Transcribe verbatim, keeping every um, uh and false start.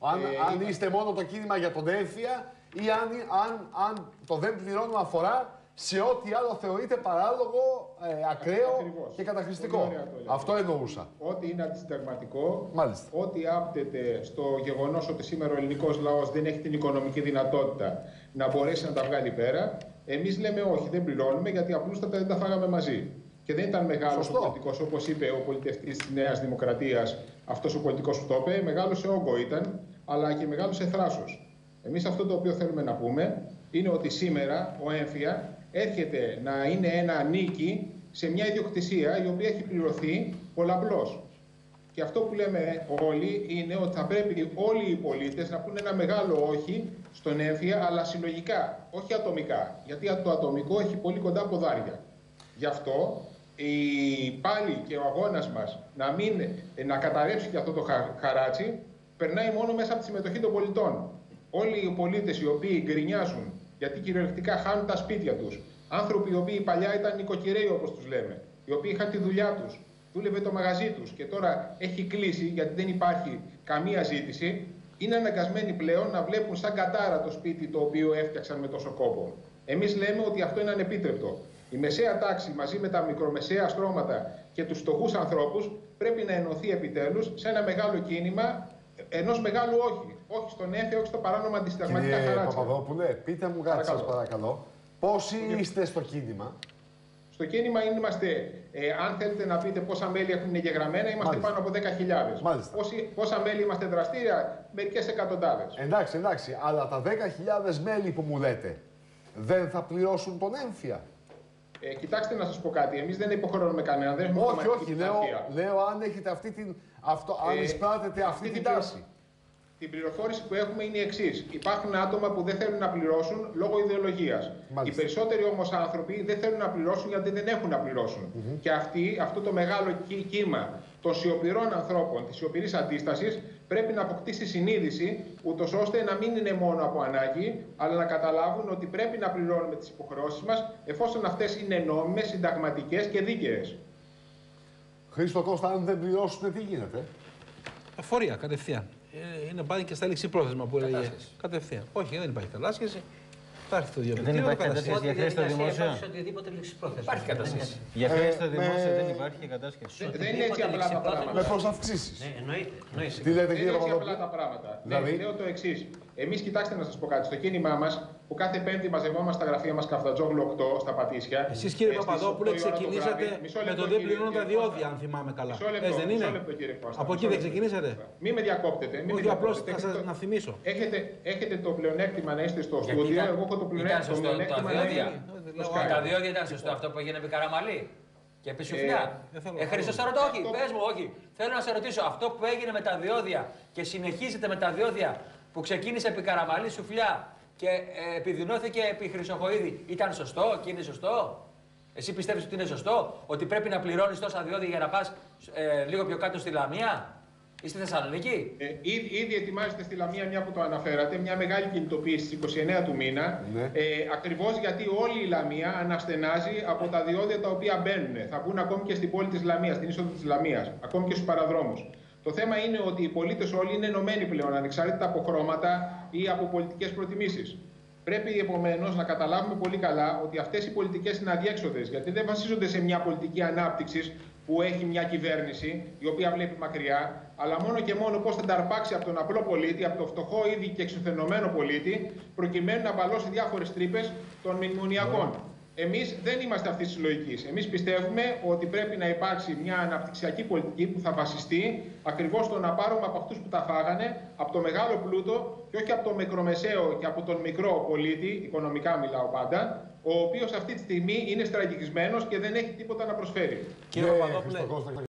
Αν, ε, αν είμα... είστε μόνο το κίνημα για τον έμφυα ή αν, αν, αν το δεν πληρώνω αφορά σε ό,τι άλλο θεωρείται παράλογο, ε, ακραίο Ακριβώς. και καταχρηστικό. Αυτό εννοούσα. Ό,τι είναι αντισυνταγματικό, Μάλιστα. ό,τι άπτεται στο γεγονός ότι σήμερα ο ελληνικός λαός δεν έχει την οικονομική δυνατότητα να μπορέσει να τα βγάλει πέρα, εμείς λέμε όχι, δεν πληρώνουμε γιατί απλούστατα δεν τα φάγαμε μαζί. Και δεν ήταν μεγάλος ο πολιτικός, όπως είπε ο πολιτευτής της Νέας Δημοκρατίας, αυτός ο πολιτικός που το είπε, μεγάλος σε όγκο ήταν, αλλά και μεγάλος σε θράσος. Εμείς αυτό το οποίο θέλουμε να πούμε είναι ότι σήμερα ο έμφυα έρχεται να είναι ένα νίκη σε μια ιδιοκτησία η οποία έχει πληρωθεί πολλαπλώς. Και αυτό που λέμε όλοι είναι ότι θα πρέπει όλοι οι πολίτες να πούνε ένα μεγάλο όχι στον έμφυα, αλλά συλλογικά, όχι ατομικά. Γιατί το ατομικό έχει πολύ κοντά ποδάρια. Γι' αυτό η πάλι και ο αγώνας μας να, μην, να καταρρεύσει και αυτό το χαράτσι περνάει μόνο μέσα από τη συμμετοχή των πολιτών. Όλοι οι πολίτες οι οποίοι γκρινιάζουν γιατί κυριολεκτικά χάνουν τα σπίτια τους, άνθρωποι οι οποίοι παλιά ήταν νοικοκυρέοι όπως τους λέμε, οι οποίοι είχαν τη δουλειά τους, δούλευε το μαγαζί τους και τώρα έχει κλείσει γιατί δεν υπάρχει καμία ζήτηση, είναι αναγκασμένοι πλέον να βλέπουν σαν κατάρα το σπίτι το οποίο έφτιαξαν με τόσο κόπο. Εμείς λέμε ότι αυτό είναι ανεπίτρεπτο. Η μεσαία τάξη μαζί με τα μικρομεσαία στρώματα και τους φτωχούς ανθρώπους πρέπει να ενωθεί επιτέλους σε ένα μεγάλο κίνημα ενός μεγάλου όχι. Όχι στον έμφυα, όχι στο παράνομα αντισυνταγματικά χαράτσια. Κύριε Παπαδόπουλε, πείτε μου κάτι σας παρακαλώ. Πόσοι είστε στο κίνημα? Στο κίνημα είμαστε, ε, αν θέλετε να πείτε πόσα μέλη έχουν εγγεγραμμένα, είμαστε Μάλιστα. πάνω από δέκα χιλιάδες. Πόσα μέλη είμαστε δραστήρια, μερικές εκατοντάδες. Εντάξει, εντάξει, αλλά τα δέκα χιλιάδες μέλη που μου λέτε δεν θα πληρώσουν τον έμφυα? Ε, κοιτάξτε να σας πω κάτι, εμείς δεν υποχρεώνουμε κανένα, δεν έχουμε όχι, όχι, λέω, λέω αν έχετε αυτή την, αυτό, αν ε, εισπράτετε αυτή, αυτή την τάση. Την πληροφόρηση που έχουμε είναι η εξής. Υπάρχουν άτομα που δεν θέλουν να πληρώσουν λόγω ιδεολογίας. Οι περισσότεροι όμως άνθρωποι δεν θέλουν να πληρώσουν γιατί δεν έχουν να πληρώσουν. Mm-hmm. Και αυτή, αυτό το μεγάλο κύμα των σιωπηρών ανθρώπων, της σιωπηρής αντίστασης, πρέπει να αποκτήσει συνείδηση, ούτως ώστε να μην είναι μόνο από ανάγκη, αλλά να καταλάβουν ότι πρέπει να πληρώνουμε τις υποχρεώσεις μας, εφόσον αυτές είναι νόμιμες, συνταγματικές και δίκαιες. Χρήστο Κώστα, αν δεν πληρώσουν, τι γίνεται? Εφορία, κατευθείαν. Είναι πάλι και στα λήξη πρόθεσμα που έλεγε. Κατευθείαν. Όχι, δεν υπάρχει κατάσχεση. Υπάρχει το διαβατήριο. Δεν υπάρχει κατάσχεση για χρέη στο δημόσιο. Υπάρχει κατάσχεση. Για χρέη στο δημόσιο δεν υπάρχει κατάσχεση. Δεν είναι έτσι απλά τα πράγματα. Με προσαυξήσεις. Ναι, εννοείται. Τι λέτε, κύριε Παπαδόπουλε? Δεν είναι έτσι απλά τα πράγματα. Δηλαδή, λέω το εξής. Εμείς, κοιτάξτε να σας πω κάτι. Στο κίνημά μας, που κάθε Πέμπτη μαζευόμαστε στα γραφεία μας Καφτατζόγλου οκτώ στα Πατήσια. Εσείς, κύριε Παπαδόπουλε, ξεκινήσατε με το δεν πληρώνω τα διόδια, αν θυμάμαι καλά. Έτσι δεν είναι? Από εκεί δεν ξεκινήσατε? Μην με διακόπτετε. Όχι, απλώς θα σας να θυμίσω. Έχετε το πλεονέκτημα να είστε στο στούντιο. Εγώ έχω το πλεονέκτημα να είμαι. Τα διόδια ήταν σωστό αυτό που έγινε επί Καραμαλή και επί Σουφλιά. Ε, Χρήστο, σε ρωτώ, όχι, πες μου, όχι. Θέλω να σε ρωτήσω, αυτό που έγινε με τα διόδια και συνεχίζεται με τα διόδια που ξεκίνησε επί Καραμαλή, Σουφλιά και ε, επιδεινώθηκε επί Χρυσοχοΐδη, ήταν σωστό και είναι σωστό? Εσύ πιστεύεις ότι είναι σωστό, ότι πρέπει να πληρώνεις τόσα διόδια για να πας ε, λίγο πιο κάτω στη Λαμία? Είστε στη Θεσσαλονίκη? Ε, ήδη, ήδη ετοιμάζεται στη Λαμία, μια που το αναφέρατε, μια μεγάλη κινητοποίηση στις είκοσι εννέα του μήνα. Ναι. Ε, ακριβώς γιατί όλη η Λαμία αναστενάζει από τα διόδια τα οποία μπαίνουν. Θα μπουν ακόμη και στην πόλη της Λαμίας, στην είσοδο της Λαμίας, ακόμη και στους παραδρόμους. Το θέμα είναι ότι οι πολίτες όλοι είναι ενωμένοι πλέον, ανεξάρτητα από χρώματα ή από πολιτικές προτιμήσεις. Πρέπει επομένως να καταλάβουμε πολύ καλά ότι αυτές οι πολιτικές είναι αδιέξοδες, γιατί δεν βασίζονται σε μια πολιτική ανάπτυξης που έχει μια κυβέρνηση η οποία βλέπει μακριά, αλλά μόνο και μόνο πώς θα τα αρπάξει από τον απλό πολίτη, από τον φτωχό ήδη και εξουθενωμένο πολίτη, προκειμένου να μπαλώσει διάφορες τρύπες των μνημονιακών. Εμείς δεν είμαστε αυτής της λογικής. Εμείς πιστεύουμε ότι πρέπει να υπάρξει μια αναπτυξιακή πολιτική που θα βασιστεί ακριβώς στο να πάρουμε από αυτούς που τα φάγανε, από το μεγάλο πλούτο και όχι από το μικρομεσαίο και από τον μικρό πολίτη, οικονομικά μιλάω πάντα, ο οποίος αυτή τη στιγμή είναι στραγγισμένος και δεν έχει τίποτα να προσφέρει. Κύριε Παπαδόπουλε,